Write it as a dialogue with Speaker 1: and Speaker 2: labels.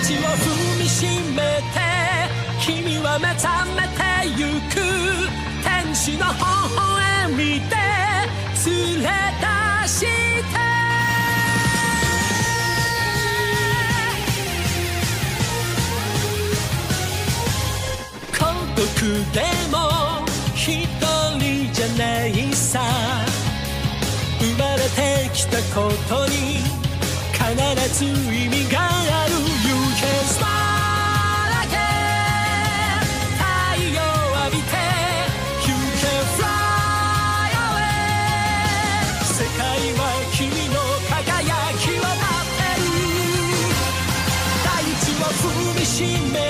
Speaker 1: 地を踏みしめて君は目覚めてゆく天使の微笑みで連れ出して孤独でも一人じゃないさ生まれてきたことに必ず意味がある You can smile again 太陽浴びて You can fly away 世界は君の輝きを待ってる大地を踏みしめ